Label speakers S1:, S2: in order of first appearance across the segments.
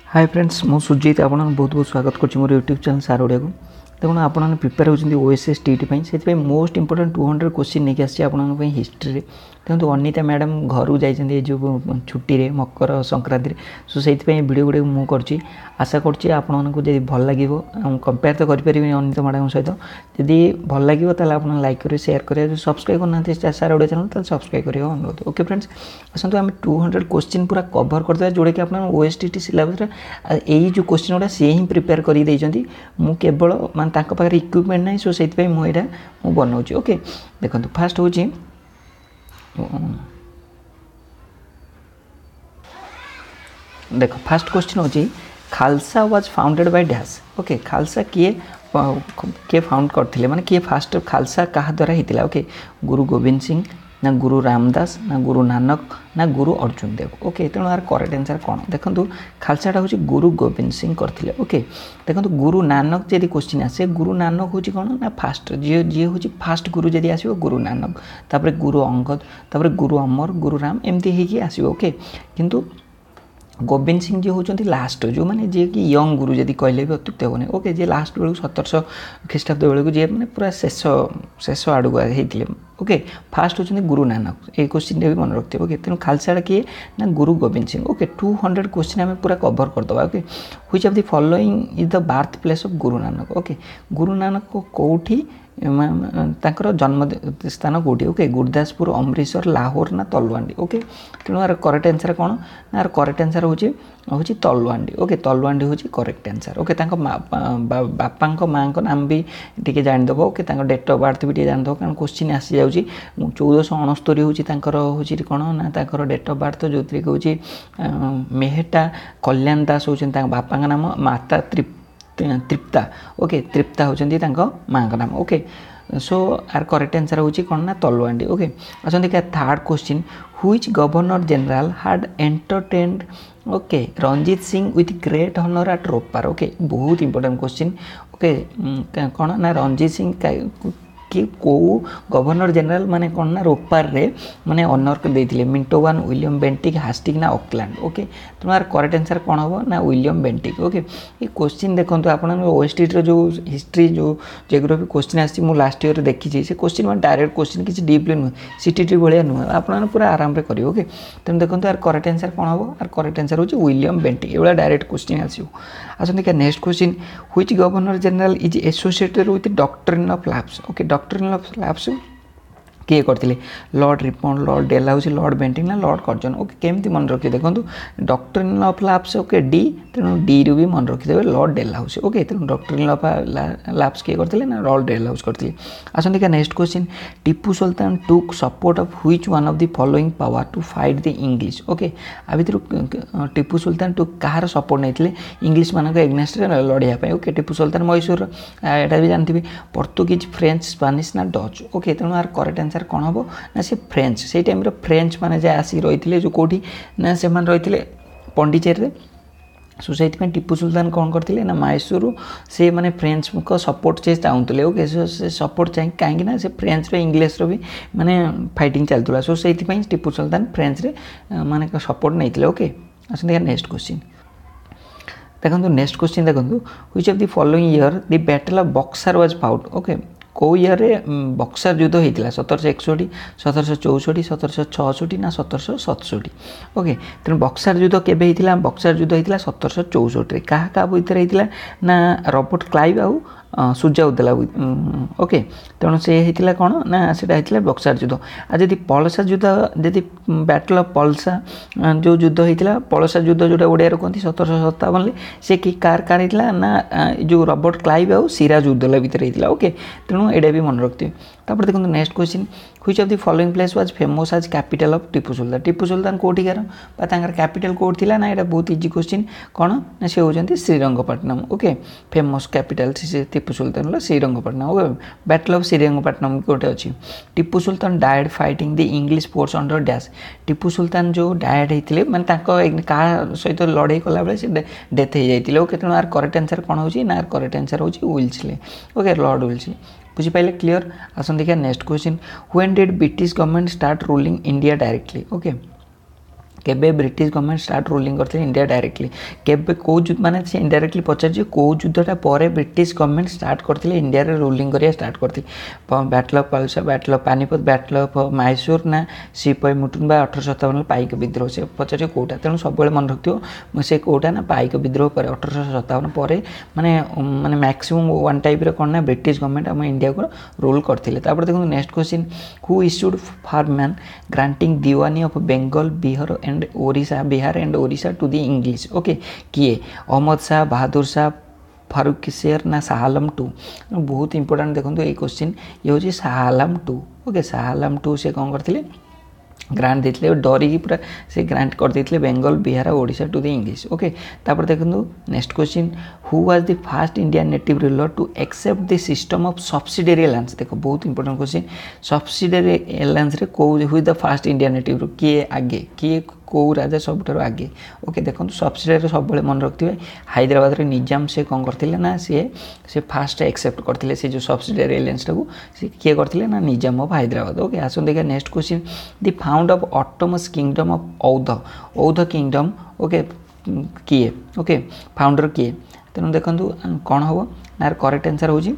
S1: Hi friends मु सुजीत आपन बहुत बहुत स्वागत करछि मोर यूट्यूब चैनल सार ओडिया को देखो आपन प्रिपेयर होती ओएसएस टीटी से मोस्ट इंपोर्टेंट 200 क्वेश्चन नहीं आसी आप हिस्ट्री देखो अनिता मैडम घर जाइए जो छुट्टी मकर संक्रांति सो से वीडियो गुड़े मुझे आशा करुँच आपको जब भल लगे कंपेयर तो करें अनिता मैडम सहित जदि भल लगे तो आप लाइक करें शेयर करें जो सब्सक्राइब करना सार ओडिया चैनल तो सब्सक्राइब करें अनुरोध। ओके फ्रेंड्स आसतु आम 200 क्वेश्चन पूरा कवर करदे जोड़ा कि आप ओएसटीटी सिलेबस यही जो क्वेश्चन गुड़ा सी ही प्रिपेयर कर मु केवल मान पाखे इक्विपमेंट ना सो से मुझे बनाऊँ। ओके देखो फास्ट हूँ देखो फास्ट क्वेश्चन हूँ Khalsa was founded by dash. Okay Khalsa किए फाउंड करते माने किए फास्ट खालसा क्या द्वारा होता। ओके गुरु गोविंद सिंह ना गुरु रामदास ना गुरु नानक ना गुरु अर्जुन देव। ओके तेणु यार करेक्ट आंसर कौन देखो खालसाटा हूँ गुरु गोविंद सिंह करते। ओके देखो गुरु नानक जब क्वेश्चन आसे गुरु नानक हूँ कौन ना फास्ट जी हूँ फास्ट गुरु जब आसो गुरु नानक तापर गुरु अंगद तापर गुरु अमर गुरु राम एमती होगी आसो। ओके किंतु गोविंद सिंह जी होती लास्ट जो मैंने जी कि यंग गुरु जब कहले भी अत्युक्त हेनी। ओके जी लास्ट बेलू 1700 ख्रीष्टाब्द बेलू जी मैंने पूरा शेष शेष आड़ होते। ओके फास्ट होती गुरु नानक ये क्वेश्चन भी मन रखते। ओके तेणु खालसा किए ना गुरु गोविंद सिंह। ओके 200 क्वेश्चन आम पूरा कवर करदे। Okay which of the following is the birth place of Guru Nanak. Okay Guru Nanak को कौटी तांकर जन्म स्थान कौटी। ओके गुरदासपुर अमृतसर लाहौर ना तलवांडी। ओके तेणु यार करेक्ट आंसर कौन ना यार करेक्ट आंसर हूँ तलवांडी। ओके तलवांडी हूँ करेक्ट आंसर। ओके बापा माँ का नाम भी टी जानीदेव। ओके डेट ऑफ बर्थ भी जानीदेव कारण क्वेश्चन आसी जाऊँ 1469 हूँ कौन ना डेट ऑफ बर्थ जो थी हूँ मेहटा कल्याण दास हूँ बापा नाम माता तृप्ता। ओके तृप्ता होती माँ का नाम। Okay so our correct answer हूँ कौन ना तलवांडी। ओके अच्छा देखिए third question which governor general had entertained okay Ranjit Singh with great honour at Ropar. Okay बहुत इंपोर्टेंट क्वेश्चन। ओके कौन ना रंजीत सिंह कि कौ गवर्नर जनरल माने कौन ना रोपार रे माने ऑनर को देथिले Minto one William Bentinck Hastings ना ऑकलैंड। ओके तेणु यार करेक्ट आंसर कौन हम ना विलियम बेंटिक। ओके ये क्वेश्चन देखो आप ओएसटी जो हिस्ट्री जो जियोग्राफी क्वेश्चन आसी लास्ट ईयर देखी से क्वेश्चन मैं डायरेक्ट क्वेश्चन किसी डीपली नुह सीटीटी भाया नुह आप पूरा आराम से करेंगे। ओके तेणु देखो यार करेक्ट आंसर कौन हम यार करेक्ट आंसर हूँ विलियम बेंटिक ये डायरेक्ट क्वेश्चन आसो। अच्छा देखिए next question which governor general is associated with doctrine of lapse. Okay doctrine of lapse किए करते lord Ripon lord Dalhousie lord Bentinck ना लॉर्ड कर्जन। ओके केमती मन रखिए देखो डॉक्ट्रिन ऑफ लैप्स। ओके डी तेणु डी रु भी मन रखिदेवे लॉर्ड डेलहाउसी। ओके तेणु डॉक्ट्रिन ऑफ लैप्स किए करते ना लॉर्ड डेलहाउसी करते। आसन देखिए next question Tipu Sultan took support of which one of the following power to fight the English. Okay आ भर टीपू सुल्तान टुक कहार सपोर्ट नहीं इंग्लिश मान एग्नेस्ट लड़ाई। ओके टीपू सुल्तान मैसूर यहाँ भी जानते पोर्तुगीज फ्रेंच स्पानिश ना डच। ओके तेणु यार करेक्ट आंसर कौन हम ना से फ्रेंच से टाइम फ्रेंच माने जा आसिक रही जो कौटी ना से रही पंडिचेरी सो से टीपू सुल्तान कौन करते ना मैसूर से माने फ्रेंच को सपोर्ट से चाहूले। ओके से सपोर्ट चाहिए कहीं ना से फ्रेंच इंग्लिश भी माने फाइटिंग चलता सो से टीपू सुल्तान फ्रेंच रे माने सपोर्ट नहीं। ओके अच्छा देखिए नेक्स्ट क्वेश्चन देखो नेक्स्ट क्वेश्चन देखो which of the following year the battle of Buxar was fought. Okay कौ ईयर बक्सर युद्ध होता 1761 1764 1766 ना 1767। ओके तेणु बक्सर युद्ध केबे होता बक्सर युद्ध होता 1764 क्या भितर होता ना रॉबर्ट क्लाइव आउ सूर्याउद्दौला। ओके तेणु से होता कौन ना से होता बक्सर युद्ध। आज जब पलसा युद्ध जब बैटल ऑफ पलसा जो युद्ध होता पलसा युद्ध जोटा ओडिया कहते 1757 से कि कार होता ना जो रॉबर्ट क्लाइव आउ सिराजुद्दौला भितर होता। ओके तेणु एटा भी मन रखते। तापर देखो next question which of the following place was famous as capital of Tipu Sultan. Tipu Sultan कोठिकार कैपिटल कोड थिला ना। यहाँ बहुत इजी क्वेश्चन कौन ना से होती Srirangapatnam. Okay famous capital Tipu Sultan Srirangapatnam. Okay battle of Srirangapatnam गोटे अच्छी Tipu Sultan died fighting the English force under dash. Tipu Sultan जो डायड होते मैंने क्या सहित लड़ाई कला बेले से डेथ हो जाते। ओके तेणु यार करेक्ट आंसर कौन हो ना यार करेक्ट आंसर हूँ विल्सले। ओके लॉर्ड विल्सले बुझीपारे क्लीयर। आसन देखिए next question when did British government start ruling India directly. Okay केबे ब्रिटिश गवर्नमेंट स्टार्ट रूलिंग करते इंडिया डायरेक्टली केबे कौ माने से इनडायरेक्टली पचार कौ युद्धटा पर ब्रिटिश गवर्नमेंट स्टार्ट करते इंडिया रे रूलिंग करिया स्टार्ट करते battle of Plassey battle of Panipat battle of Mysore ना सिपाही मुटुनबा 1857 पाइक विद्रोह से पचार कौटा तेणु सब मन रखियो से कौटा ना पाइक विद्रोह पर 1857 पर माने माने मैक्सिमम वन टाइप रे कोन ना ब्रिटिश गवर्नमेंट हम इंडिया को रूल करथिले तापर देखो next question who issued farman granting diwani of Bengal Bihar and Odisha to the English okay किए अहमद शाह बहादुर शाह फारूक शेर ना शाह आलम टू बहुत इंपोर्टेंट देखो ये क्वेश्चन ये हूँ Shah Alam two okay Shah Alam two से कौन करते ग्रांट देते डरिकी पूरा से ग्रांट कर देते Bengal Bihar Odisha to the English okay तापर देखो next question who was the first Indian native ruler to accept the system of subsidiary alliance देखो बहुत इंपोर्टेंट क्वेश्चन सब्सिडरी अलायंस रे को who the first Indian native किए आगे किए कौ राजा सब आगे ओके देखो सब्सिडरी सब मन रखते हैदराबाद रे निजाम से कौन करते ना से फास्ट एक्सेप्ट करते से जो सब्सिडरी अलायंस टाक से किए करते ना निजाम ऑफ हैदराबाद ओके आसन देखा next question the found of autonomous kingdom of Awadh kingdom okay किए ओके फाउंडर किए तेणु देखो कौन हम ना करेक्ट आंसर हो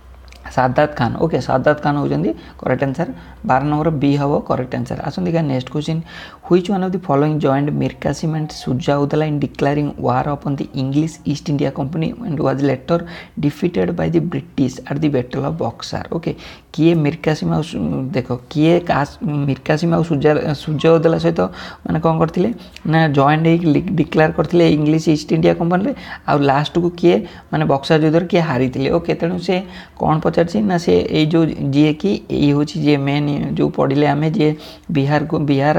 S1: सादात खान ओके सादात खान होती करेक्ट आंसर 12 नंबर बी हम करेक्ट आंसर आसन देखा next question which one of the following joined Mir Qasim and Shujauddaula in declaring war upon the English East India company and was later defeated by the British at the battle of Buxar okay किए मीर कासिम देख किए मीर कासिम सुजाउद्दौला सहित मैंने कौन करते ना जॉइंट डिक्लेयर करते English East India company आ लास्ट को किए मैंने बक्सर युद्ध किए हारी ओके तेणु से कौन पचार ना से ये जो जी कि ये हूँ जी मेन जो पढ़ले आम जी बिहार को बिहार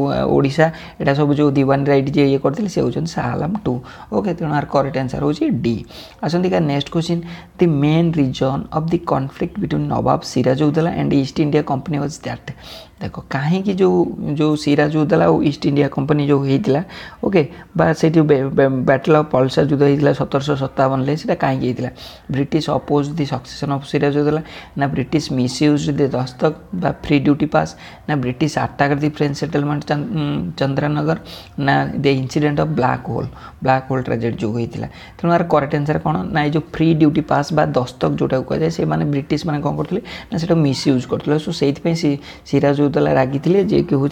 S1: आशा यहाँ सब जो दीवान राइट जी ये करते से होती शाह आलम टू ओके तेणु आर करेक्ट आंसर हूँ डी आसती का next question the main reason of the conflict between Nawab Sirajuddaula and East India company was that देखो कहीं जो सिराजुद्दौला और ईस्ट इंडिया कंपनी जो होता ओके बा से बैटल ऑफ पल्सा युद्ध होता 1757 से कहीं British oppose the succession of Sirajuddaula ना ब्रिटिश मिसयूज द दस्तक बा फ्री ड्यूटी पास ना British attack the French settlement Chandernagar ना the incident of black hole tragedy जो होता तेणु यार करेक्ट आंसर कौन ना जो फ्री ड्यूटी पास बा दस्तक जोटा कहुए से ब्रिटिश मैंने कौन करते ना से मिसयूज करते सो से सिराजुद्दौला रागी जे कि हूँ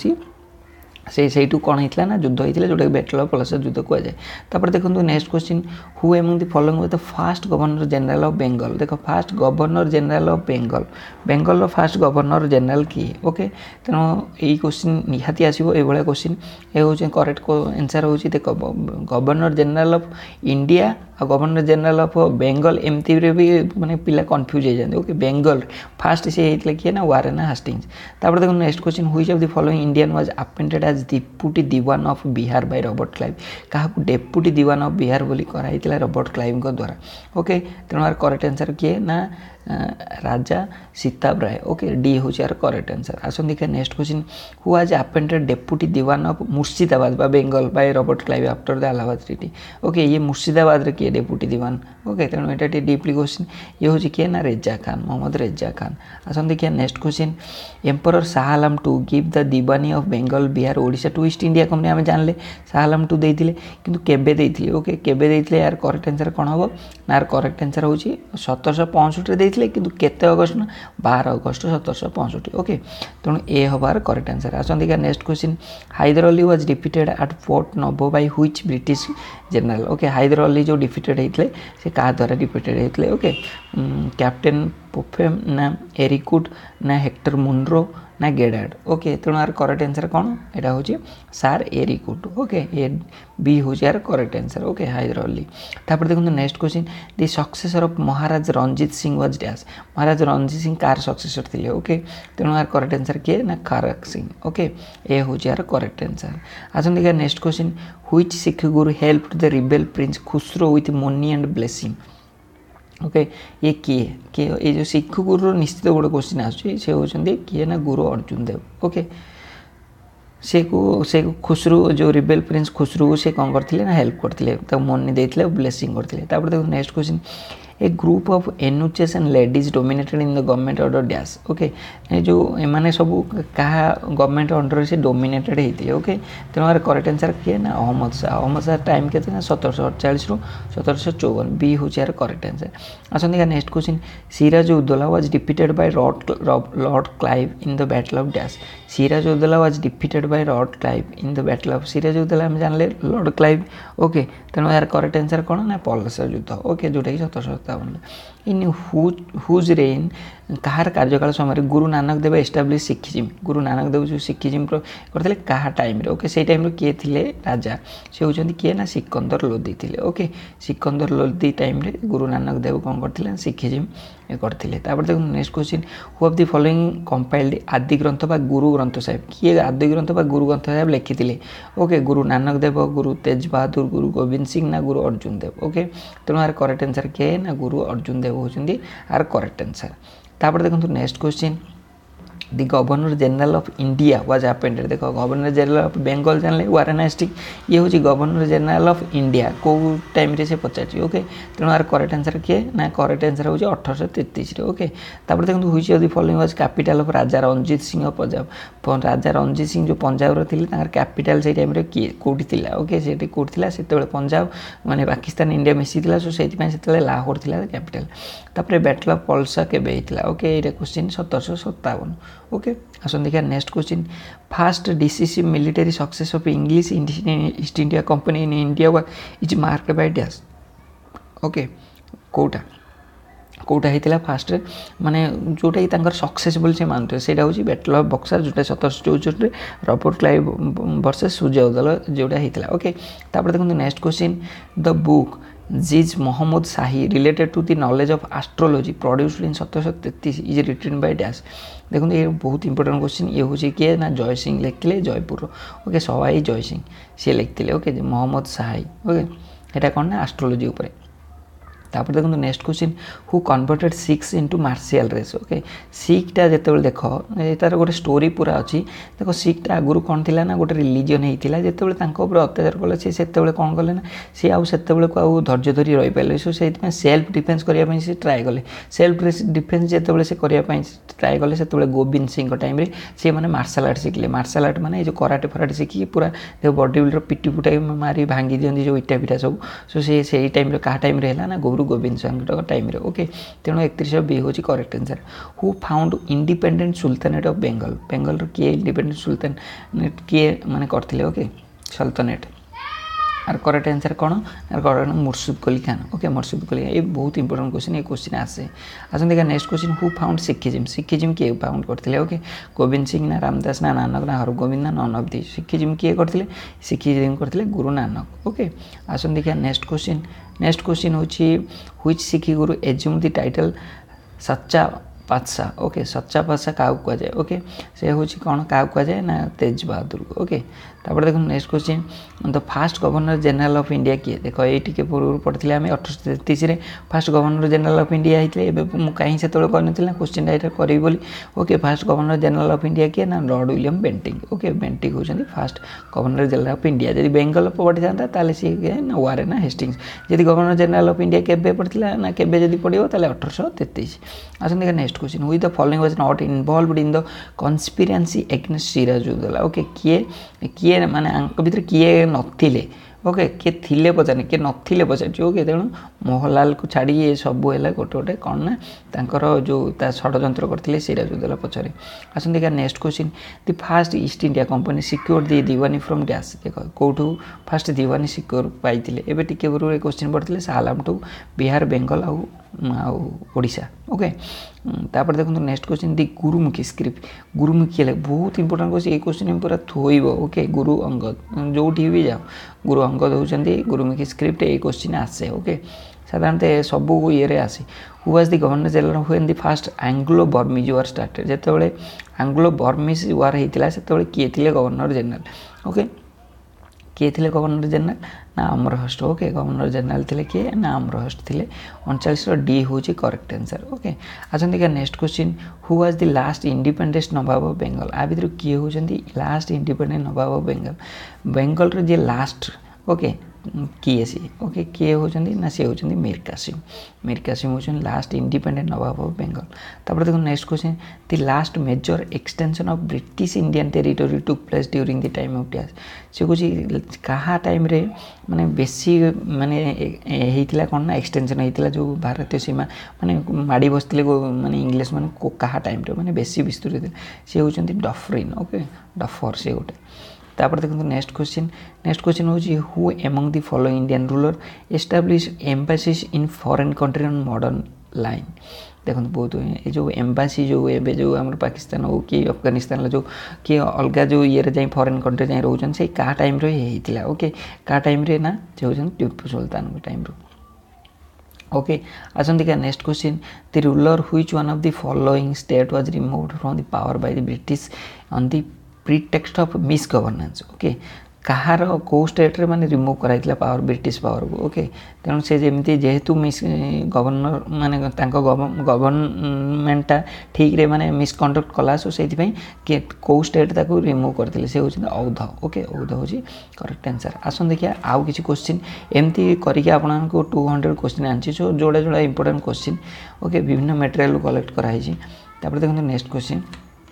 S1: से कौन होता ना युद्ध होता जोटा बैटल ऑफ पलासा युद्ध कहुए तापर देखो next question who among the following the first governor general of Bengal देखो first governor general of Bengal first governor general किए ओके तेणु यही क्वेश्चन निहाती आसो ये क्वेश्चन ये हूँ करेक्ट आंसर हूँ देख गवर्नर जनरल ऑफ इंडिया और गवर्नर जनरल ऑफ बेंगल एमती भी माने पिला कन्फ्यूज हो जाते ओके बेंगल फास्ट से होता किए ना वारेन हास्टिंग्स तापर देखो next question which of the following Indian was appointed as deputy diwan of Bihar by Robert Clive क्या डेप्यूटी दीवान ऑफ बिहार बोली कराइला रॉबर्ट क्लाइव द्वारा ओके तेणु यार करेक्ट आंसर किए ना राजा सीताब राय ओके डी हूँ यार करेक्ट आंसर आसन देखिए next question who was appointed deputy diwan of Murshidabad बा Bengal by Robert Clive after the Allahabad treaty okay ये मुर्शिदाबाद रे किए डेप्यूटी दीवान ओके तेणु यहाँ डीपली क्वेश्चन ये हूँ किए ना रेजा खान मोहम्मद रेजा खान आसन देखिए next question emperor Shah Alam two give the diwani of Bengal Bihar Odisha to East India company आम जानले शाह आलम टू देते किंतु केबे देते ओके केबे देते यार करेक्ट आंसर कौन हम ना यार करेक्ट आंसर हूँ 1765 देते किंतु केते अगस्त ना 12 अगस्त 1765 ओके तेणु ए हबार करेक्ट आंसर आसती क्या next question Haider Ali was defeated at Porto Novo by which British general okay Haider Ali जो डिफिटेड होते से क्या द्वारा डिफिटेड होते ओके कैप्टेन पोफेम ना एरिकुड ना हेक्टर मुनरो ना गेडार्ड ओके तेणु यार करेक्ट आंसर कौन यहाँ हूँ सार एरिकुड ओके ए बी हूँ यार correct answer okay Haider Ali तापर देखो next question the successor of Maharaj Ranjit Singh was dash Maharaj Ranjit Singh कार सक्सेसर थे ओके तेणु यार करेक्ट आंसर किए ना खरक सिंह ओके ए हूँ यार करेक्ट आंसर आसन देखिए next question which Sikh guru help the rebel prince Khusrau with money and blessing okay ये किए ये जो सिख गुरु निश्चित गोटे क्वेश्चन आसे होती किए ना गुरु अर्जुन देव ओके से खुसरू जो रिबेल प्रिंस खुसरू से कौन करते ना हेल्प करते मनी देते ब्लेसिंग करते देखो next question a group of eunuchs and ladies dominated in the government order dash okay जो एमाने सब कहा गवर्नमेंट अंडर से डोमिनेटेड होते ओके तेणु यार करेक्ट आंसर किए ना अहमद शाह टाइम के 1748 रु 1754 बी हूँ यार करेक्ट आंसर। आसंता next question Siraj uddaula was defeated by lord Clive in the battle of dash Siraj uddaula was defeated by lord Clive in the battle of Siraj uddaula हम जानले लॉर्ड क्लाइव ओके तेणु यार करेक्ट आंसर कौन ना पल्सर युद्ध ओके जोटा कि 1757 इन हुज रेन कहार कार्यकाल समय गुरु नानक देव एस्टाब्लीश सिखिजिम गुरु नानक देव जो सिखिजिम करते क्या टाइम ओके से टाइम किए थे राजा से होती किए ना सिकंदर लोदी थे ओके सिकंदर लोदी टाइम गुरु नानक देव कौन करते सिखिजिम करते देखो next question who of the following compiled Adi Granth बा गुरु ग्रंथ साहिब किए आदि ग्रंथ बा गुरु ग्रंथ साहिब लिखी ओके गुरु नानक देव गुरु तेज बहादुर गुरु गोविंद सिंह ना गुरु अर्जुन देव ओके तेणु यार करेक्ट आंसर किए ना गुरु अर्जुन देव होती यार करेक्ट आंसर। तापर देखो next question the governor general of India was appointed देखो गवर्नर जनरल ऑफ बेंगल जानले वारेन हेस्टिंग ये हूँ गवर्नर जनरल ऑफ इंडिया कौ टाइम रे से पचार ओके तेणु यार करेक्ट आंसर किए ना करेक्ट आंसर हूँ 1833 ओके तापर देखो who of the following was capital of Raja Ranjit Singh of Punjab Raja Ranjit Singh जो पंजाब थे कैपिटल से टाइम किए कौटी थी ओके से कौटी थी से पंजाब माने पाकिस्तान इंडिया मिसी सो से लाहौर थी कैपिटल तापर बैटल ऑफ पल्सा केबे होता ओके ये क्वेश्चन 1757 ओके आसन देखिए next question first decisive military success of English East India company in India is marked by dash okay कोटा कोटा होता फास्ट माने जोटा कि सक्सेसफुल से मानते से हूँ बैटल ऑफ बक्सर जोटा 1764 रॉबर्ट क्लाइव वर्सेस सूर्य उदल जोटा होता ओके तापर देखो next question the book Zij Muhammad Shahi related to the knowledge of astrology produced in 1733 is written by dash देखो ये बहुत इंपोर्टेंट क्वेश्चन ये हूँ किए ना जय सिंह लिखते जयपुर ओके सवाई जय सिंह सी लिखते ओके मोहम्मद शाही ओके यहाँ कौन ना एस्ट्रोलॉजी उपर तापर देखो next question who converted Sikhs into martial race okay सिखटा जो देख तार गोटे स्टोरी पूरा अच्छी देखो सिखटा आगुरी कौन थी ना गोटे रिलीजन होता जो अत्याचार कले से कौन कले ना सी आउ धैर्य धरी रही पारे सो से सेल्फ डिफेन्स करने से ट्राए कले सेल्फ डिफेन्स जो से करने ट्राए कले से गोविंद सिंह टाइम से मैंने मार्शल आर्ट शिखिले मार्शल आर्ट माने जो कराटे फराटे शिखिकी पूरा देखो बॉडी बिल्डर पिटी पुटा मारी भांगी दिखती जो इटा पिटा सब सो से टाइम क्या टाइम है ना गुरु गोविंद सिंह टाइम ओके तेणु 31 बी हूँ correct answer who found independent sultanate of Bengal Bengal किए इंडिपेंडेंट सुल्तानेट किए माने करथिले okay sultanate our correct answer कौन are correct Murshid Quli Khan okay मुर्शिद कुली खान ये बहुत इंपोर्टेंट क्वेश्चन ये क्वेश्चन आसे आसन देखा next question who found Sikhism किए फाउंड करते ओके गोविंद सिंह ना रामदास ना नानक ना हरगोविंद ना नन ऑफ दी सिखिजिम किए करते सिखिजिम करते गुरु नानक ओके आसन देखा नेक्स्ट क्वेश्चन हूँ which Sikh guru assume the title सच्चा पातशाह ओके सच्चा पातशाह क्या कहुए ओके से हूँ कौन क्या कहुए ना तेज बहादुर ओके तापर देखो next question the first governor general of India किए देखो ये टी पूर्व पढ़ते आम 1833 first governor general of India होते कहीं से कहनी क्वेश्चन यहाँ करी बोली okay first governor general of India किए ना Lord William Bentinck okay Bentinck होती first governor general of India जब बेंगल पढ़ी था ताले सी ना वारेन हेस्टिंग्स जब गवर्नर जनरल ऑफ इंडिया केबे पढ़ता ना केबे जब पढ़ो 1833 आसन देखा next question who the following was not involved in the conspiracy against Sirajuddaulah okay किए माने भीतर किए नथिले ओके किए थिले पचारे किए नथिले पचार ओके तेणु मोहनलाल को छाड़ी ये सब है गोटे गोटे कौन ना तांकर जो षड्यंत्र करते सिराजुद्दौला पचरे आसन देखा next question the first East India Company secure the diwani from dash देख कौटू फास्ट दीवानी सिक्योर पाई एवं टी पूर्व क्वेश्चन पढ़ते Shah Alam two Bihar Bengal Odisha okay तापर देखो next question the Gurmukhi script Gurmukhi बहुत इंपोर्टेंट क्वेश्चन ये क्वेश्चन पूरा थोब ओके गुरु अंगद जो भी जाओ गुरु अंगद होती गुरुमुखी स्क्रिप्ट ये क्वेश्चन आसे ओके साधारणतः सबू ये आसे who was the governor general when the first Anglo Burmese war started जिते एंग्लो बर्मीज वार होता से किए थे गवर्नर जनरल ओके किए थे गवर्नर जनरल ना अमरहस्ट ओके गवर्नर जनरल थे किए ना अमरहस्ट थे 39 डी हूँ करेक्ट आंसर ओके अच्छा देखिए next question who was the last independence nawab of Bengal आ भर किए होती last independent nawab of Bengal Bengal जी लास्ट ओके किए सी ओके किए होचंदी ना सी होचंदी मीर कासिम होचंदी last independent nawab of Bengal. तापर देखो next question the last major extension of British Indian territory took place during the time of dash से कुछ कहा टाइम रे माने बेसी माने हेतिला कोन ना एक्सटेंशन हेतिला जो भारतीय सीमा माने माडी बसतिले माने इंग्लिश माने को कहा टाइम रे माने बेसी विस्तृत से होचंदी डफरिन ओके डफर से गोटे। तापर देखो नेक्स्ट क्वेश्चन हो who among the following Indian ruler establish embassies in foreign country on modern line देखो बहुत ये जो एम्बासी जो एबे जो हमर पाकिस्तान हो कि अफगानिस्तान जो कि अलग जो ये जाए फॉरेन कंट्री जाए रोचन से का टाइम रे हेतिला ओके का टाइम रे ना जे होचन टिपू सुल्तान के टाइम रो ओके। आसंती का next question the ruler which one of the following state was removed from the power by the British on the pretext of misgovernance okay कहार को स्टेट रे माने रिमूव कराइतला पावर ब्रिटिश पावर को okay तेणु से जेमती जेहेतु miss governor माने तांको गवर्नमेंट ठीक रे माने मिसकंडक्ट कला सो सेति पई के को स्टेट ताको रिमूव करथिले से होछि औध ओके औध होछि करेक्ट आंसर। आसन देखिया आउ किछि क्वेश्चन एमती करिके आपन को 200 क्वेश्चन आंछि जो जोड़ा जोड़ा इंपोर्टेंट क्वेश्चन ओके विभिन्न मटेरियल कलेक्ट करा हिछि। तापर देखो next question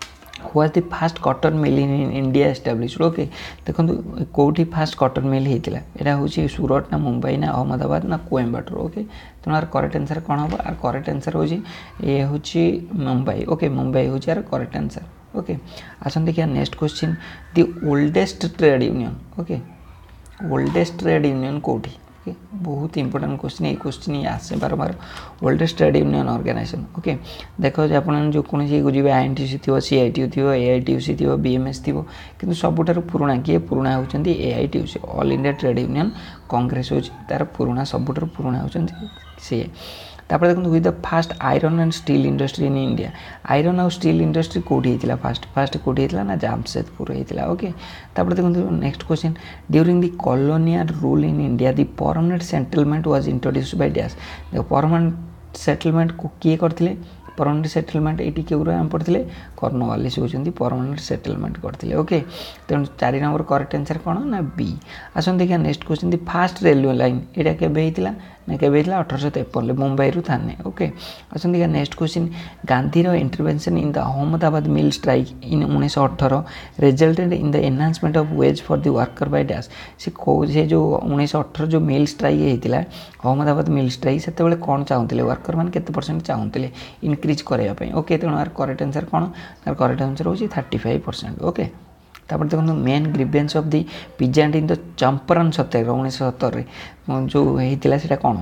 S1: was the first cotton mill in India established okay देखो कोठी फर्स्ट कॉटन मिल हेतिला एटा होची सूरत ना मुंबई ना अहमदाबाद ना कोयम्बटूर ओके तोनार करेक्ट आंसर कोन हो आर करेक्ट आंसर होची ए होची मुंबई ओके मुंबई होची आर करेक्ट आंसर ओके। आसन देखिया next question the oldest trade union okay oldest trade union कोठी बहुत इंपोर्टेंट क्वेश्चन ये क्वेश्चन ही आसे बार बार oldest trade union organisation okay देखो आपन जो कोन जे गुजिबे आईएनटीसी थियो सीआईटीयू थियो एआईटीयूसी थियो बीएमएस थियो किंतु सबुठार पुराना किए पुराना होचंदी AITUC all India trade union congress होची तार पुराना सबुठार पुराना होचंदी से। तापर देखो with the first iron and steel industry in India iron और स्टील इंडस्ट्री कोठी हेतिला फास्ट कोठी हेतिला ना जामशेदपुर हेतिला ओके। तापर देखो next question during the colonial rule in India the permanent settlement was introduced by dash देखो परमानेंट सेटलमेंट को किए करथिले परमानेंट सेटलमेंट ये केवल आम पढ़ते कर्णवालिस होती परमानेंट सेटलमेंट करते ओके तेणु 4 नंबर करेक्ट आंसर कौन ना बी। आसन देखिए next question the first railway line यहाँ केबे ना केबे 1853 मुंबई रु थाने ओके। आसन देखिए नेक्स्ट क्वेश्चन गांधीर intervention in the Ahmedabad mill strike in 1918 resulted in the enhancement of wage for the worker by dash से जो 1918 जो मिल स्ट्राइक होता अहमदाबाद मिल स्ट्राइक से कौन चाहते वर्कर मैंने केते परसेंट चाहते इनक्रीज करने ओके तेणु यार करेक्ट आंसर कौन यार करेक्ट आंसर हो 35% ओके। तापर देखो main grievance of the peasant in the Champaran Satyagraha 1970 जो होता है कौन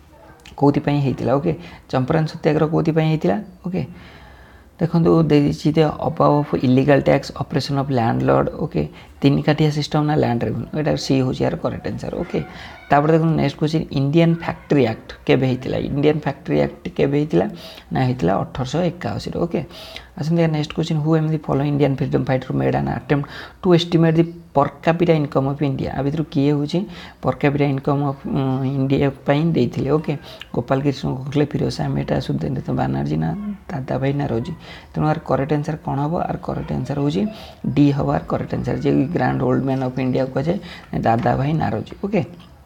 S1: कौन होता ओके चंपारण सत्याग्रह कौन होता ओके देखो देखिए the above of illegal tax operation of landlord okay 3 kathia system ना लैंड रेवेन्यू एटा सी हो यार करेक्ट आंसर ओके। तापर देखो next question Indian Factory Act केबे हेतिला इंडियन फैक्ट्री एक्ट केबे हेतिला ना हेतिला 1881 ओके। आसन next question who am the following Indian freedom fighter made an attempt to estimate the per capita income of India आ भितर किए होची पर कैपिटा इनकम ऑफ इंडिया पई देथिले ओके गोपाल कृष्ण गोखले फिरोज मेटा सुदेंद्र बनर्जी ना दादा भाई नारोजी तेणु यार करेक्ट आंसर कौन हम आर करेक्ट आंसर होची डी हम आर करेक्ट आंसर जे grand old man of India को जाए दादा भाई नारोजी ओके।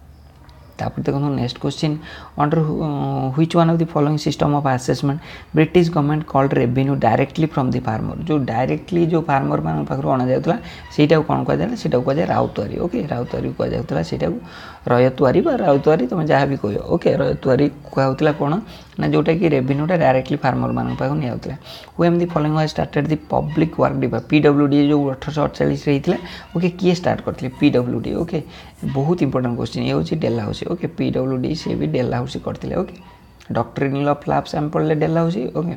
S1: तापर देखो next question under which one of the following system of assessment British government called revenue directly from the farmer जो directly जो फार्मर मान पाखर अणा जाउतला सेटा कौन कह जाए सेटा कह जाए राउतवारी ओके राउतवारी कह जाउतला सेटा रयतवारी बा राउतवारी तुम जहाँ भी कह ओके रयतवारी कहउतला कौन ना जोटा कि रेवेन्यूटा डायरेक्टली फार्मर मान पाखर नि आउतला who am the following was started the public work department PWD जो 1848 रे हितला ओके किए स्टार्ट करथिले पीडब्ल्यूडी ओके बहुत इंपोर्टेंट क्वेश्चन ये होची डेला हाउस ओके पीडब्ल्यूडी से भी डेला हाउस करथिले ओके डॉक्ट्रिनल ऑफ लैब्स हम पढ़ले डेला हाउस ओके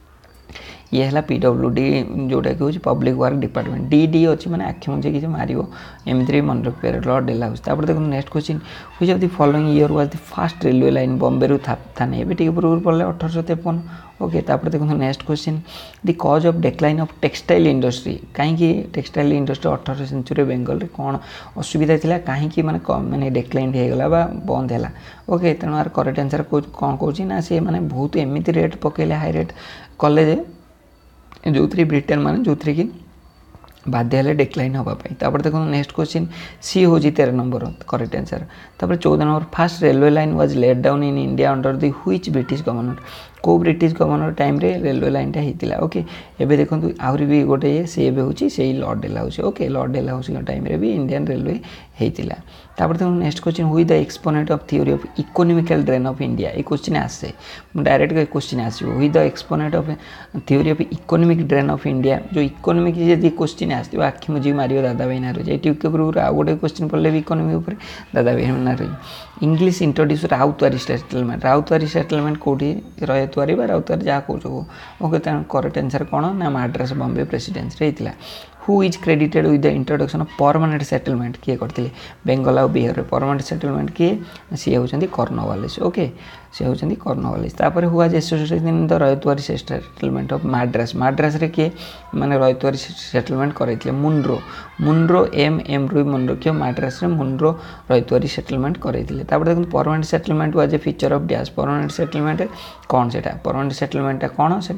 S1: ये है पीडब्ल्यूडी जोटा कि पब्लिक वर्क डिपार्टमेंट डी अच्छी मैंने आखि मुझे किसी मारियो एमती मन रखिए ल डेला हाउस। तापर देखो next question which of the following year was the first railway line Bombay रु थाने ये टिके पूर्व पढ़ले 1853 ओके। तापर देखो next question the cause of decline of textile industry कहीं टेक्सटाइल इंडस्ट्री 18 सेंचुरी बेंगल रे कौन असुविधा थिला कहीं माने डिक्लाइन होगला बा बंद है ओके तेणु यार करेक्ट आंसर कौन कौन ना सी मैंने बहुत एमती रेट पकेले हाई रेट कले जो ब्रिटेन माने जो कि बाध्य हेले डिक्लाइन होगापाई। तापर देखो नेक्स्ट क्वेश्चन सी हूँ 13 नंबर करेक्ट आंसर। तापर 14 number first railway line was laid down in India under the which British governor. को ब्रिटिश गवर्नर टाइम रे रेलवे लाइनटा होता। ओके एबे देखो आहरी भी गोटे ये सी एबे होची से Lord Dalhousie. Okay Lord Dalhousie time रे भी इंडियन रेलवे होता। तापर देखो next question who the exponent of theory of economical drain of India. ये क्वेश्चन आसे डायरेक्ट क्वेश्चन आसो who the exponent of theory of economic drain of India. जो economic जब क्वेश्चन आसो आखि मुझे मार दादा भाई नारोज ये यूके आउ गोटे क्वेश्चन पढ़ले भी इकोनॉमी उपर Dadabhai Naoroji. English introduce ryotwari settlement. Ryotwari settlement कौटी रयतवारी राउतवारी जहाँ कौच ओके करेक्ट आंसर कौन ना माड्रास बॉम्बे प्रेसिडेंसी होता। Who is credited with the introduction of permanent settlement किए करते बेंगल और बिहार में परमानेंट सेटलमेंट किए सी होती कॉर्नवालिस। ओके सी होती कॉर्नवालिस। तापर हुआ associated the ryotwari settlement of Madras. Madras रे किए माने रयतवारी सेटलमेंट करते मुनरो मुनरो एम रु मुनरो किए माड्रास रे मुनरो रयतवारी सेटलमेंट करते। तापर देखो permanent settlement was a feature of dash. Permanent settlement कौन से परमानेंट सेटलमेंट कौन से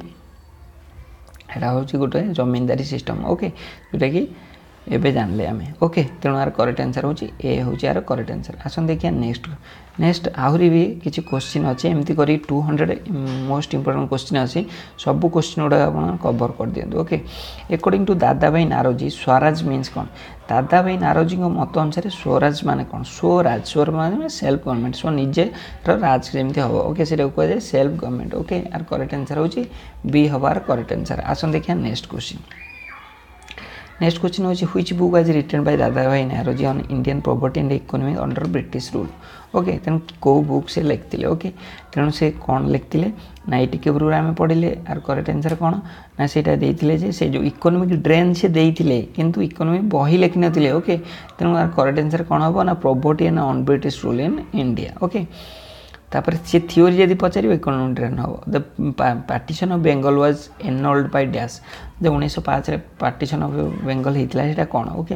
S1: एटा हूँ गोटे जमींदारी सिस्टम। ओके जोटा कि एबे जानले आमे। ओके तेणु यार करेक्ट आंसर हूँ ए हूँ यार करेक्ट आंसर। आसन देखिए नेक्स्ट आहरी भी किसी क्वेश्चन अच्छे एमती करी 200 मोस्ट इंपोर्टेंट क्वेश्चन अच्छी सब क्वेश्चन गुड़ा आप कवर कर दिखाँ। ओके अकॉर्डिंग टू दादा भाई नारोजी स्वराज मीन्स कौन। दादा भाई नारोजी मत अनुसार स्वराज माने कौन स्वराज स्वर माने सेल्फ गवर्नमेंट स्व निजे राज जमी हम। ओके से कहुए सेल्फ गवर्नमेंट। ओके यार करेक्ट आंसर हूँ बी हबार करेक्ट आंसर। आसन देखिए नेक्स्ट क्वेश्चन। नेक्स्ट क्वेश्चन होची which book was written by Dadabhai Naoroji on Indian property and economy under British rule. Okay तेणु कौ बुक से लिखते। ओके तेणु से कौन लिखते ना ये पूर्व आम पढ़ले आर करेक्ट आंसर कौन ना से से जो इकोनॉमिक ड्रेन से देते किंतु इकोनॉमी बही लिखि नथिले। ओके तेणु आर करेक्ट आंसर कौन हम ना property and on British rule in India. Okay तापर से थ्योरी जब पचार इकोनॉमिक ड्रेन हम the partition of Bengal was annulled by dash. जो 1905 पार्टीशन ऑफ बेंगल होता कौन। ओके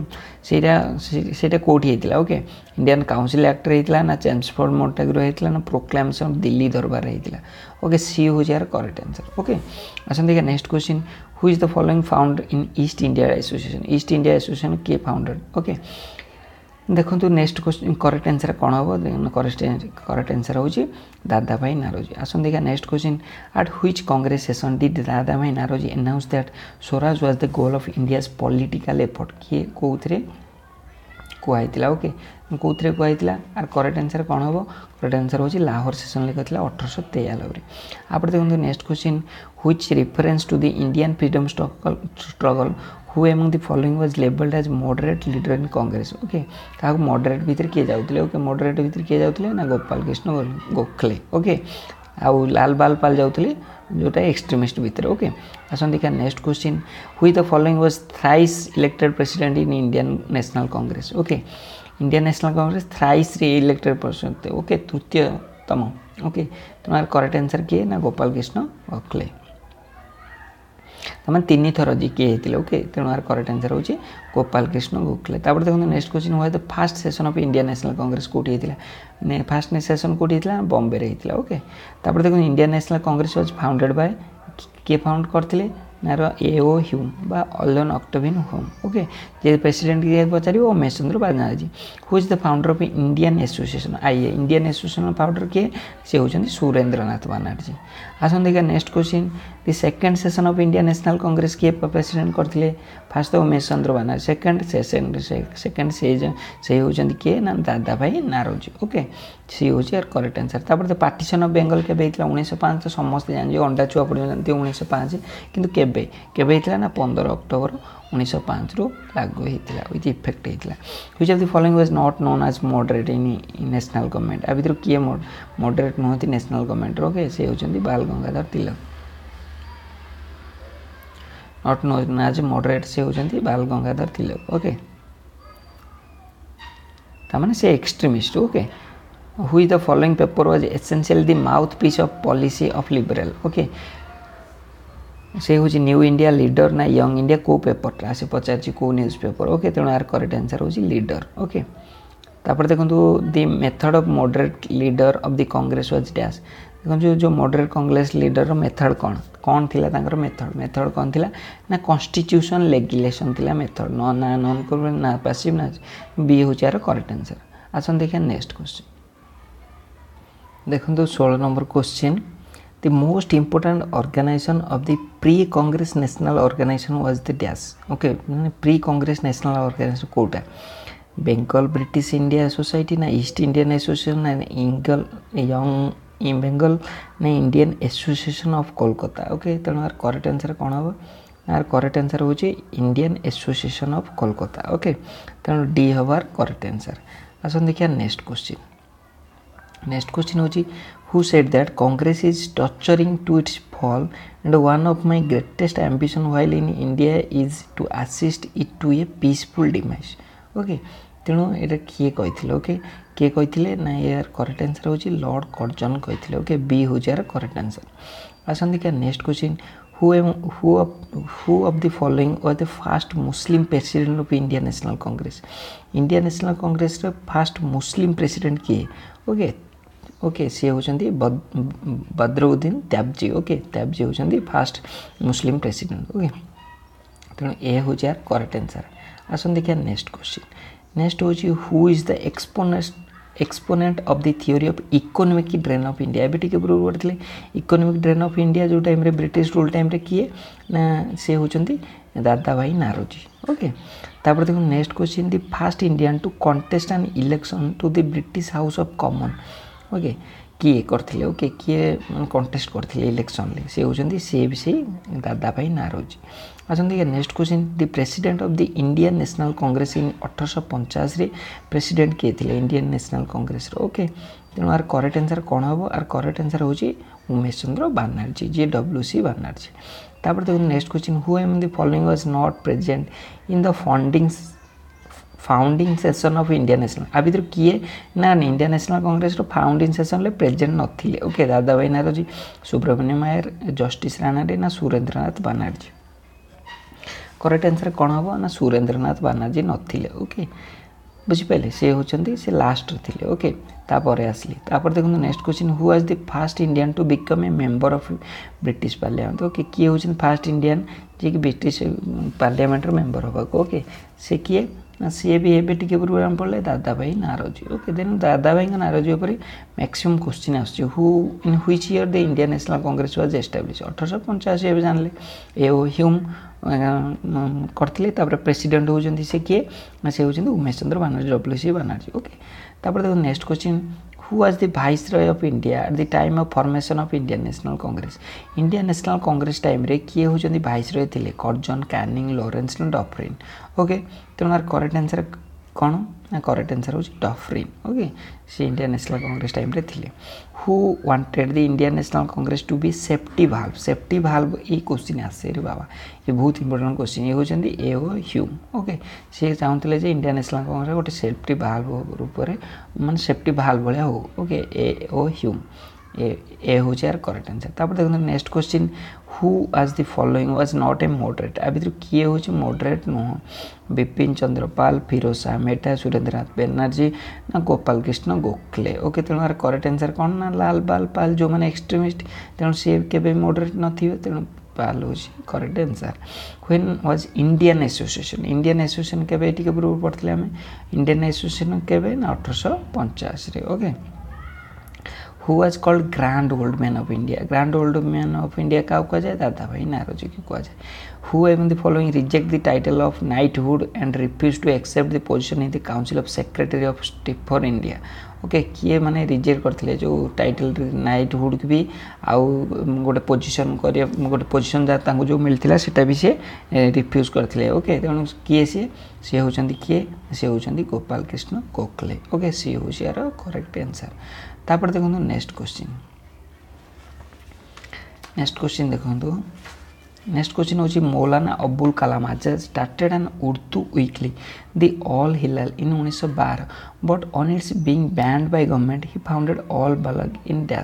S1: से कौटी होता। ओके इंडियन काउंसिल एक्ट होता ना चेम्सफोर्ड मोंटेग्रो होता ना प्रोक्लेमेशन ऑफ दिल्ली दरबार होता। ओके सी हूँ यार करेक्ट आंसर। ओके अच्छा देखिए next question who is the following found in East India Association. East India Association किए फाउंडेड। ओके देखो नेक्स्ट क्वेश्चन करेक्ट आंसर कौन हम करेक्ट आंसर हूँ दादा भाई नारोजी। आसन देखा next question at which Congress session did Dadabhai Naoroji announce that swaraj was the goal of India's political effort. किए कौन कहला। ओके कौन कहला आर करेक्ट आंसर कौन हम करेक्ट आंसर हूँ लाहौर सेशन लिखा 1893। आप देखो next question which reference to the Indian freedom struggle who among the following was labelled as moderate leader in Congress. Okay क्या मॉडरेट भितर किए जाते। ओके मॉडरेट भितर किए जाते ना गोपाल कृष्ण गोखले। ओके आउ लाल बाल पाल जाते जोटा एक्सट्रीमिस्ट भितर। ओके आसन देखा next question who the following was thrice elected president in Indian National Congress. Okay Indian National Congress thrice रे इलेक्टेड प्रेसिडेंट। ओके तृतीयतम। ओके तुम्हारे करेक्ट आंसर किए ना गोपाल कृष्ण गोखले तमाम 3 थर जी किए होते। ओके तेणु यार करेक्ट आंसर हूँ गोपाल कृष्ण गोखले। तापर देखो नेक्स्ट क्वेश्चन हुआ तो first session of Indian National Congress कौटी होता फास्ट सेशन कौटी होता बॉम्बे रे होता। ओके तापर देखो Indian National Congress was founded by किए फाउंड करते नार ए.ओ. ह्यूम बा अल्लन ऑक्टेवियन ह्यूम। ओके जे प्रेसिडेंट किए पचार Umesh Chandra Banerjee. Who is the founder of Indian Association आई इंडियन एसोसिएशन फाउंडर किए से होती सुरेंद्रनाथ बनर्जी। आसन देखा next question the second session of Indian National Congress किए प्रेसिडेंट करते फास्ट तो उमेश चंद्र बनर्जी सेकेंड से होती किए ना दादा भाई नारोजी। ओके सी हूँ यार करेक्ट आंसर। तापर तो पार्टीशन ऑफ बेंगल के 1905 तो समस्त जानते अंडा छुआ पड़ जानते 1905 किंतु केबे होता ना 15 अक्टोबर 1905 रु लागू होता विथ इफेक्ट होता। Which of the following was not known as moderate in national government. आ भर किए मॉडरेट नुहति नेशनल गवर्नमेंट। ओके से होती Bal Gangadhar Tilak not known as moderate से होती बाल गंगाधर तिलक। ओके तामाने से extremist. Okay who is the following paper was essential the mouthpiece of policy of liberal. Okay से हूँ न्यू इंडिया लीडर ना यंग इंडिया को पेपर से पचार को न्यूज पेपर। ओके तेणु यार करेक्ट आंसर हूँ लीडर। ओके तापर देखो the method of moderate leader of the Congress was dash देखो जो मॉडरेट कांग्रेस लीडर मेथड कौन थिला तांकर मेथड कौन थिला ना कॉन्स्टिट्यूशन लेगिस्लेशन थिला मेथड ना नॉन कॉर्पोरेट ना पैसिव ना बी हो यार करेक्ट आंसर। आसन देखिए नेक्स्ट क्वेश्चन देखो 16 number question the most important organisation of the pre Congress national organisation was the dash okay pre Congress national organisation कोटा बेंगल ब्रिटिश इंडिया सोसाइटी ना East Indian Association ना इंगल young Bengal ना Indian Association of Kolkata okay तेणु यार correct answer कौन हम यार करेक्ट आंसर हूँ Indian Association of Kolkata okay तेणु डी हबार करेक्ट आंसर। आसन देखिए नेक्स्ट क्वेश्चन हूँ who said that Congress is tottering to its fall and one of my greatest ambition while in India is to assist it to a peaceful demise okay तेणु ये किए कही okay किए कही ना यार करेक्ट आंसर हूँ लॉर्ड कर्जन कही ओके बी हूँ यार करेक्ट आंसर। आसन देखिए next question who of the following was the first Muslim president of Indian National Congress? Indian National Congress रे first Muslim president किए ओके ओके सी होचंदी बद्रुद्दीन त्याबजी ओके त्याबजी होचंदी फर्स्ट मुस्लिम प्रेसिडेंट ओके तेणु ए हो यार करेक्ट आंसर। आसन देखिए नेक्स्ट क्वेश्चन नेक्स्ट हूँ who is the exponent of the theory of economic drain of India एबे टिके पूर्व पढ़ते इकोनॉमिक ड्रेन ऑफ इंडिया जो टाइम रे ब्रिटिश रूल टाइम रे किए ना से होचंदी दादा भाई नारोजी ओके तापर देखो next question the first Indian to contest an election to the British House of common okay किए करथिले ओके किए कंटेस्ट करथिले इलेक्शन ले से होचंदी से भी से दादा भाई नारोजी। आसन देखिए next question the president of the Indian National Congress in 1850 रे प्रेसिडेंट किए थिले इंडियन नेशनल कांग्रेस रो ओके तेणु यार करेक्ट आंसर कौन हम आर करेक्ट आंसर हूँ उमेश चंद्र बनर्जी जी WC बनर्जी। तापर देखो next question who am the following was not present in the founding session of Indian National आ भर किए ना Indian National Congress founding session में प्रेजेंट नथिले okay Dadabhai Naoroji Subramaniam Iyer justice Ranade ना सुरेंद्रनाथ बनर्जी करेक्ट आंसर कौन हम ना सुरेंद्रनाथ बनर्जी नथिले ओके बुझिपारे से होचंदी से लास्ट थिले ओके तापर आसली तापर देखो next question who was the first Indian to become a member of British Parliament okay किए होचन फर्स्ट इंडियन जे कि ब्रिटिश पार्लियामेंट मेंबर होगा ओके से किए ना सी भी एबे टिके पूर्व हम पढ़ले दादा भाई नारोजी ओके देन दादा भाई का नारोजी ऊपर मैक्सिमम क्वेश्चन आसछि who in which year the Indian National Congress was establish 1885 एबे जानले ए ह्यूम करथिले तापर प्रेसिडेंट होजंदी से किए ना से होजंदी उमेश चंद्र बनर्जी WC बनर्जी ओके तापर देखो next question who was the viceroy of India at the time of formation of Indian National Congress Indian National Congress time रे किए होजंदी वाइसरॉय थिले Curzon Canning Lawrence and Dufferin okay तेणु यार करेक्ट आंसर कौन ना करेक्ट आंसर हूँ Dufferin okay से इंडियन नेशनल कांग्रेस टाइम रे थिले who wanted the Indian National Congress to be safety valve ये क्वेश्चन आसे रे बाबा ये बहुत इंपोर्टेंट क्वेश्चन ये होचंदी ए ओ ह्यूम ओके से चाहूले जे इंडियन नेशनल कांग्रेस गोटे सेफ्टी भाल्व रूप में माने सेफ्टी भाल्व भाया हो ओके ए ओ ह्यूम ए हूँ यार करेक्ट आंसर। तापर देखो next question who of the following was not a moderate आ भर किए हूँ मॉडरेट नुह बिपिन चंद्र पाल फिरोज शाह मेहता सुरेंद्रनाथ बनर्जी ना गोपाल कृष्ण गोखले ओके तेणु यार करेक्ट आंसर कौन ना लाल बाल पाल जो मैंने एक्सट्रीमिस्ट तेणु सी के मॉडरेट नथिबे तेणु पाल हूँ correct answer. When was Indian Association केबे टिके पूर्व पढ़ते आम इंडियन एसोसिएशन केबे ना 1885 okay who was called grand old man of India grand old man of India क्या कहा जाए दादा भाई नारोजी की कहा जाए who am the following reject the title of knighthood and refuse to accept the position in the council of secretary of state for India okay किए माने reject करथिले जो टाइटल नाइटहुड की भी आउ गोटे पोजीशन करिया गोटे पोजीशन जा तांको जो मिलथिला सेटा भी से रिफ्यूज करथिले ओके तेणु किए सी होचंदी किए सी होचंदी गोपाल कृष्ण गोखले ओके सी होची यार करेक्ट आंसर। तापर देखो नेक्स्ट क्वेश्चन देखो नेक्स्ट क्वेश्चन हूँ Maulana Abul Kalam Azad started an Urdu weekly the Al Hilal in 1912 but on its being banned by government he founded Al Balagh in dash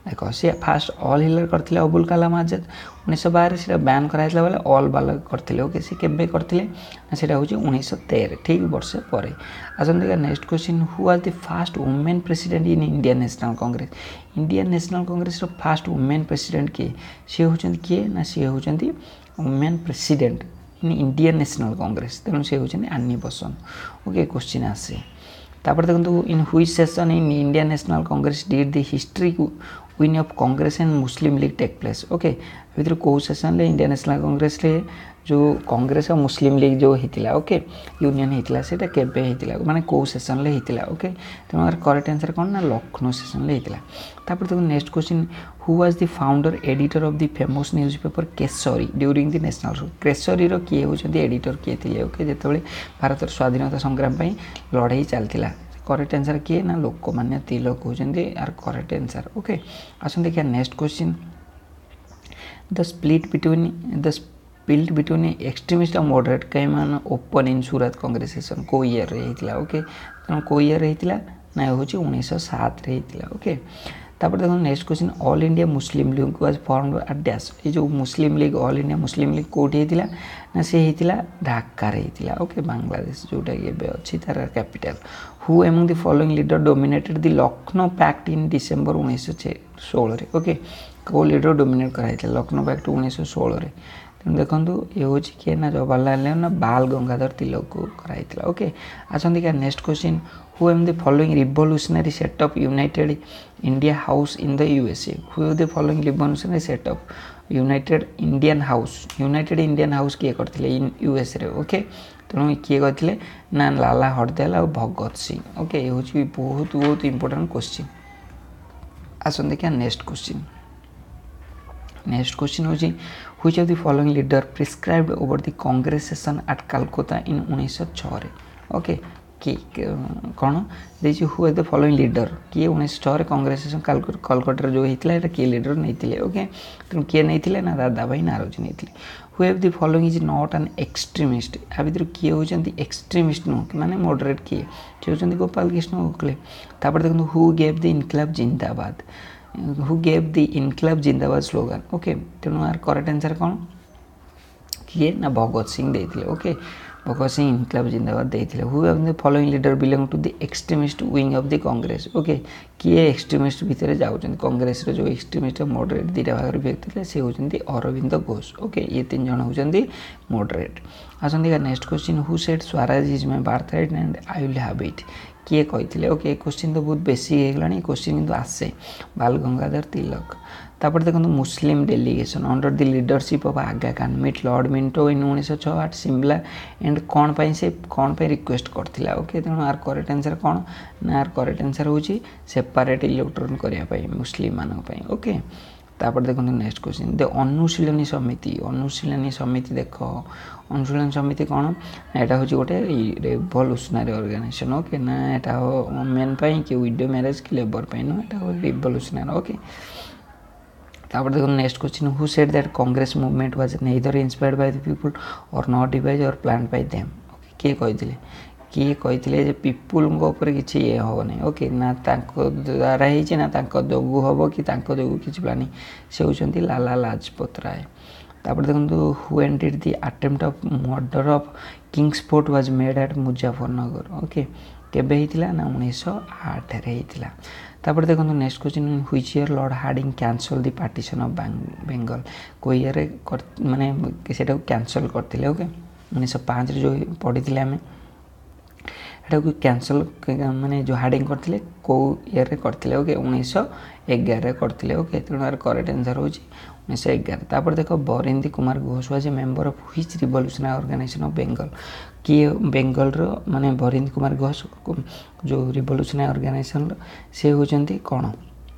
S1: देख सी फास्ट अल हिलर करते अबुल कलाम आजाद 1912 से बैन कराइला बेले अल बाला करते ओके सी केबे करते से हूँ 1913 ठीक वर्ष पर। आसंता next question who are the first women president in Indian National Congress. Indian National Congress first women president किए सी होती किए ना सी होती women president in Indian National Congress तेणु सी होती आनी बेसंत ओके क्वेश्चन आसे। तापर देखो in which session in Indian National Congress did the history win of Congress and Muslim League take place okay भर कौ सेशन इंडियन नेशनल कांग्रेस जो कांग्रेस और मुस्लिम लीग जो होता ओके यूनियन होता से केबे होता माने कौ सेशन होता ओके तेनाली करेक्ट आंसर कौन ना लखनऊ सेशन होता। तापर देखो next question who was the founder editor of the famous newspaper Kesari during the national Kesari किए होती एडिटर किए थे ओके जो भारत स्वाधीनता संग्राम लड़ाई चलता करेक्ट आंसर किए ना लोकमान्य तिलक होती यार करेक्ट आंसर ओके। आसन देखिए next question the split between extremist और मॉडरेट कई मान open in Surat Congress session को ईयर होता ओके तेनाली को ईयर होता ना हूँ 1907 होता ओके। तापर देखो next question All India Muslim League was formed at dash ये जो Muslim League All India Muslim League कौटी होता ना सी होता ढाका होता ओके बांग्लादेश जोटा कि अच्छी तार capital. Who among the following leader dominated the Lucknow pact in December 1916 okay कौ लीडर डोमिनेट कराई लखनऊ पैक्ट 1916 तेणु देखो ये हूँ किए ना जवाहरलाल नेहरू ना बाल गंगाधर तिलक को कराई ओके। आसंता क्या next question who am the following revolutionary set up United India House in the USA who the following revolutionary set up United Indian House किए करते इन यूएस रे ओके तेणु किए करते ना लाला हरदयाल और भगत सिंह ओके ये हूँ बहुत बहुत इंपोर्टेंट क्वेश्चन। आसन देखिए नेक्स्ट क्वेश्चन हूँ which of the following leader prescribed over the Congress session at Calcutta in 1906 okay कि कौन देखिए who is the following leader किए 1906 कांग्रेस सेशन कलकत्ता जो होता है किए लीडर नहीं ओके तेणु किए नहीं ना दादा भाई नारोजी नहीं who of the following is not an extremist आ भर किए होती एक्सट्रीमिस्ट नुह माने मॉडरेट किए सी होती गोपाल कृष्ण गोखले। तापर देखो हु गेव द इनकलाब जिंदाबाद हु गेव द इनकलाब जिंदाबाद स्लोगान ओके तेणु यार करेक्ट आंसर कौन किए ना भगत सिंह देते ओके भगत सिंह इनकलाब जिंदाबाद देते। Who of the following leader belong to the extremist wing of the Congress okay किए एक्सट्रीमिस्ट भितर जाऊँ कांग्रेस जो एक्सट्रीमिस्ट मॉडरेट दुटा भाग व्यक्ति थे सी होती अरविंद घोष ओके ये तीन जन होती मॉडरेट। आसंता next question who said swaraj is my birthright and I will have it किए कहते ओके क्वेश्चन तो बहुत बेसिक होगा क्वेश्चन किंतु आसे बाल गंगाधर तिलक। तापर देखो Muslim delegation under the leadership of Aga Khan meet Lord Minto in 1906 at Simla and कौन पाई से कौन पाई रिक्वेस्ट करथिला ओके तेणु आर करेक्ट आंसर कौन ना आर करेक्ट आंसर होची सेपरेट इलेक्ट्रॉन करिया पाई मुस्लिम मानक पाई ओके। तापर देखो नेक्स्ट क्वेश्चन द अनुशीलनी समिति देख अनुशीलन समिति कौन यहाँ हूँ गोटे रिवोल्यूशनरी ऑर्गेनाइजेशन ओके ना यहाँ मेन पाई कि विडो मैरेज कि लेबर पाई नो यहाँ रिवोल्यूशनरी ओके। तापर देखो next question who said that Congress movement was neither inspired by the people or not devised or plan by them किए कहते जे पीपुल किसी ये हम नहीं ओके ना द्वारा ही ना जोगू हम कि जोगू किसी प्लानिंग से होती लाला लाजपत राय। तापर देखो who ended the attempt of murder of Kingsford was made at Muzaffarnagar okay केबे होता ना 1908 होता। तापर देखो next question which year Lord Hardinge cancel the partition of Bengal को ईयर माने सेटा कैंसल करते ओके 1905 जो पढ़ी आम एटा को कैंसल माने जो हार्डिंग करते कौ ईयर करते ओके 1911 करते ओके तेणु यार करेक्ट आंसर हो 1911। तापर देख Barindra Kumar Ghosh was a member of which revolutionary organisation of Bengal किए बेंगल माने बरिंदी कुमार घोष जो रिवोल्यूशनरी ऑर्गेनाइजेशन से होती कौन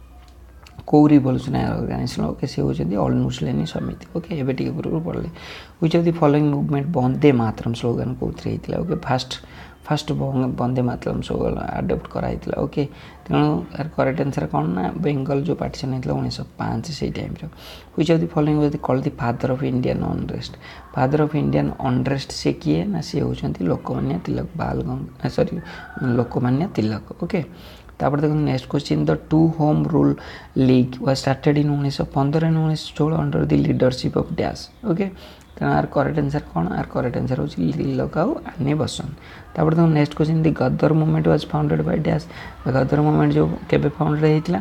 S1: कौ रिवोल्यूशनरी ऑर्गेनाइजेशन ओके से होती अनुशीलनी समिति ओके एवं टी पूर्व पढ़ले which of the following movement Vande Mataram slogan कौन होता okay first Vande Mataram slogan adopt कराई ओके तेणु यार करेक्ट आंसर कौन ना बेंगल जो पार्टीशन होता 1905 से time which of the following was called the father of Indian unrest से किए ना सी होती लोकमान्य तिलक लोकमान्य तिलक ओके। तापर देखो next question the two home rule league was started in 1915 and 1916 under the leadership of dash okay तेना आर करेक्ट आंसर कौन आर करेक्ट आंसर होची तिलक आउ आनी बेसंत तापर देखो next question the Ghadar movement was founded by dash Ghadar movement जो केबे founded हेतिला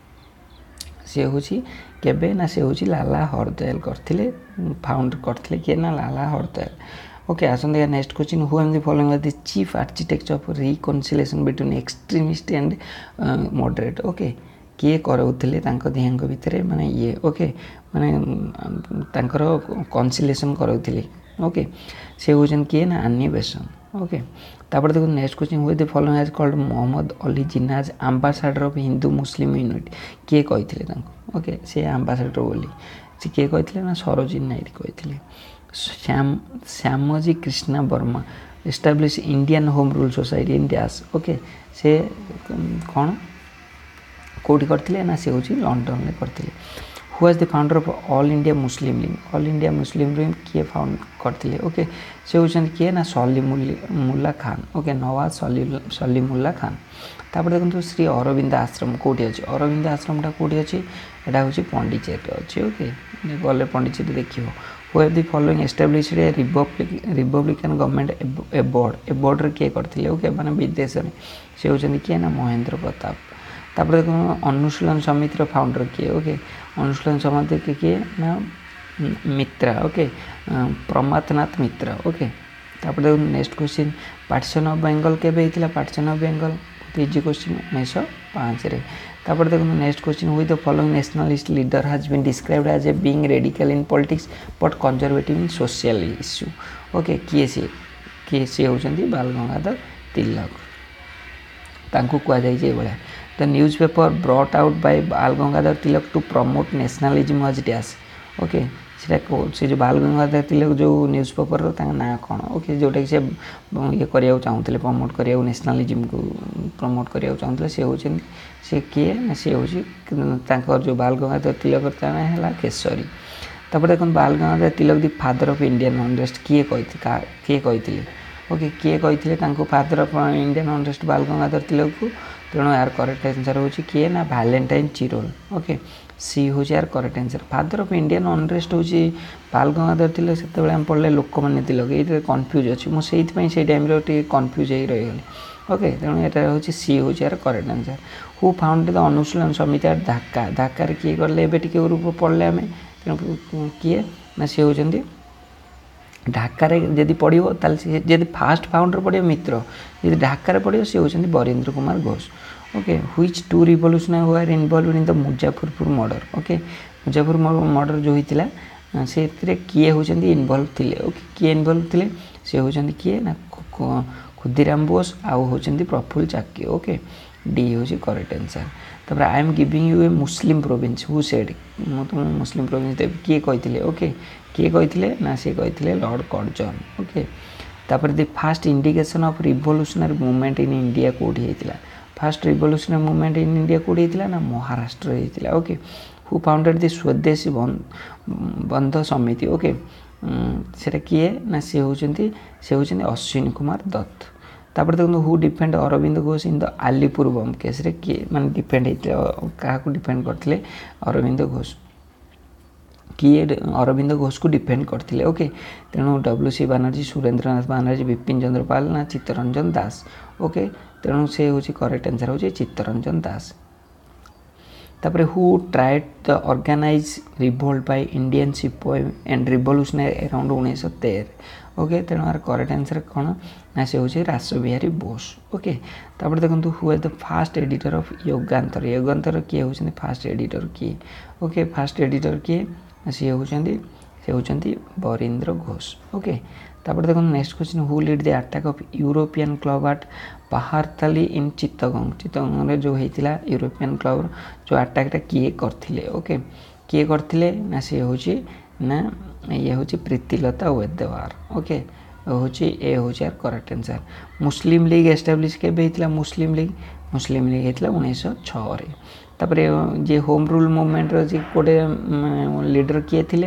S1: से होची केबे ना से होची लाला हरदयाल करथिले फाउंड करथिले के ना लाला हरदयाल ओके आसन देखा next question who am the following are the chief architect of reconciliation between extremist and moderate okay किए करौथिले तांको दिहांक भितरे माने ये ओके माने तांकर कनसिलिएशन करौथिले ओके से होजन किए ना आनी बेसंत ओके तापर देखो next question who the following as called Mohammad Ali Jinnah as ambassador of Hindu Muslim unity किए कहिथिले तांको ओके से एम्बेसडर बोली से किए कहिथिले ना सरोजिनी नायडू कहिथिले Shyamji Krishna Varma establish Indian home rule society in dash okay से कौन कौटी करथिले ना से होची लंडन में करथिले who was the founder of all India Muslim league किए फाउंड करथिले ओके से होचन किए ना सलीमुल्लाह खान ओके नवाज सलीमुल्लाह खान तापर देखो श्री अरविंद आश्रम कौटी अच्छे अरविंद आश्रम कौटी अच्छे यहाँ हूँ पंडिचेरी अच्छे ओके गले पंडिचेरी देखिए who have the following established a republican government abroad किए करथिले ओके माने विदेश में से होचन किए ना महेंद्र प्रताप तापर देखो अनुशीलन समितिर फाउंडर किए ओके अनुशीलन समिति किए ना मित्रा ओके प्रमाथनाथ मित्रा ओके तापर देखो next question partition of Bengal केबे हितला partition of Bengal easy question 1905 रे तापर देखो next question with the following nationalist leader has been described as a being radical in politics but conservative in social issue okay किए सी होचंदी बाल गंगाधर तिलक तांको कुआ जाय जे बळा the newspaper brought out by Bal Gangadhar Tilak to promote nationalism was dash okay से जो बाल गंगाधर तिलक जो न्यूज पेपर ना कौन ओके जोटा कि से ये करिया चाहूले प्रमोट करिया नेशनलिज्म को प्रमोट करिया चाहूले से होचन से किए ना से होची जो बाल गंगाधर तिलक है केशरी तापर देखो Bal Gangadhar Tilak the father of Indian unrest किए कही ओके किए कही फादर ऑफ इंडियन अनरेस्ट बाल गंगाधर तिलक को तेणु यार करेक्ट आंसर होची किए ना वैलेंटाइन चिरोल ओके सी हूँ यार correct answer father of Indian unrest हूँ बाल गंगाधर तिलक से आम पढ़ले लोक मैंने तिलक ये कन्फ्यूज अच्छी मुझे से टाइम कन्फ्यूज हो रही ओके तेणु यहाँ हूँ सी हूँ यार correct answer who found the Anushilan Samiti are Dhaka ढाकार किए कले एवं ग्रुप पढ़ले आम तेणु किए ना सी होती ढाकार जदि पढ़ो जब फास्ट फाउंडर पढ़ो मित्र जब ढाकार पढ़ो सी होती Barendra Kumar Ghosh okay which two revolutionary were involve in the Muzaffarpur murder okay Muzaffarpur murder जो होता से किए होती इनवल्व थे ओके किए इनवल्व थे सी होती किए ना खुदीराम बोस आउ होती प्रफुल्ल चाकी ओके डी हूँ करेक्ट आंसर तापर I am giving you a Muslim province who said मु तुम मुस्लिम प्रोविंस देवी किए कही ओके किए कही ना सी कही लॉर्ड कर्जन ओके तापर the first indication of revolutionary movement in India कौटी होता first revolutionary movement in India कौटी होता ना महाराष्ट्र होता ओके हु फाउंडेड द स्वदेशी बंध समिति ओके सेटा किए ना सी होती अश्विनी कुमार दत्त तापर देखो who defend Aurobindo Ghosh in the Alipore bomb case किए माने डिफेंड होता क्या डिफेंड करते अरविंद घोष किए अरविंद घोष को डिफेंड करते ओके तेणु डब्ल्यूसी बानर्जी सुरेंद्रनाथ बानर्जी विपिन चंद्र पाल ना चित्तरंजन दास ओके तेणु से हूँ करेक्ट आंसर हूँ चित्तरंजन दास तापर who tried the organise revolt by Indian sipahi and revolutionary around 1913 okay तेणु यार करेक्ट आंसर कौन ना से हूँ रासबिहारी बोस ओके तापर देखो who is the first editor of Yugantar किए होती फास्ट एडिटर किए ओके फास्ट एडिटर किए सी होती बरेंद्र घोष ओके तापर देखो next question who lead the attack of European club at Pahartali in Chittagong जो होता यूरोपियन क्लब जो अटैकटा किए करथिले ओके किए करथिले ना सी हूँ ना ये हूँ प्रीतिलता वेदवार ओके हूँ ए हूँ यार correct answer Muslim league establish केबे होता मुस्लिम लीग होता 1906 तापर जे होम रूल मूवमेंट जी गोटे लीडर किए थे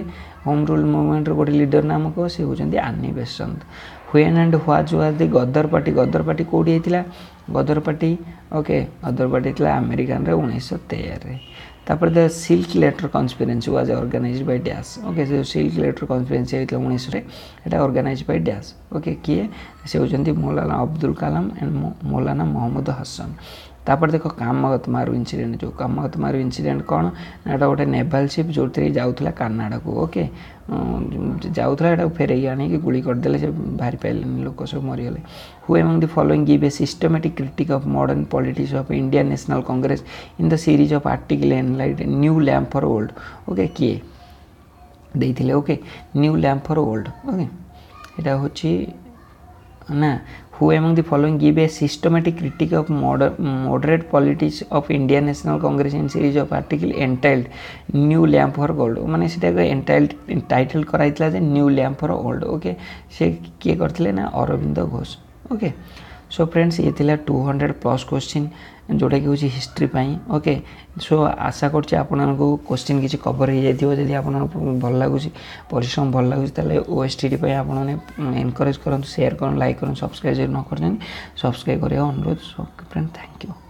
S1: होम रूल मुवमेंट गोटे लीडर नाम कह सी होती Annie Besant. When and what was the Ghadar party कौटी होता Ghadar party okay Ghadar party होता अमेरिकान 1913 तापर the silk letter conspiracy was organised by dash okay जो सिल्क लेटर कन्स्पिरेन्सी होता 1900 ऑर्गेनाइज्ड बाय डैश ओके किए से होती मौलाना अब्दुल कलाम एंड मौलाना मोहम्मद हसन। तापर देख कामगत मारू इनसीडेंट जो कामगत मारू इनसीडेंट कौन ना गोटे नेभाल शिप जो जाऊला कानाडा को ओके जाऊला फेरई आनी गुली करदे से बाहरी पारे लोक सब मरीगले। Who among the following give a systematic critique of modern politics of Indian National Congress in the series of article enlight new lamp for old okay किए देइथिले okay new lamp for old okay एटा होची ना who among the following give a systematic critique of moderate politics of Indian National Congress in series of article entitled New Lamp for Gold माने सेटा title कराइतला जे new lamp for old okay से किए करथिले ना Aurobindo Ghosh okay. So friends ये थिला 200 प्लस क्वेश्चन जोटा कि होची हिस्ट्री पाई ओके। सो आशा करछि आपन को क्वेश्चन किछि कवर हो जाइथिबो जदि आपन भल लागुछि परिश्रम भल लागुछि ताले ओएसटीडी पाई आपन एनकरेज करन शेयर करन लाइक करन सब्सक्राइब न करन सब्सक्राइब करिया अनुरोध। So friend thank you.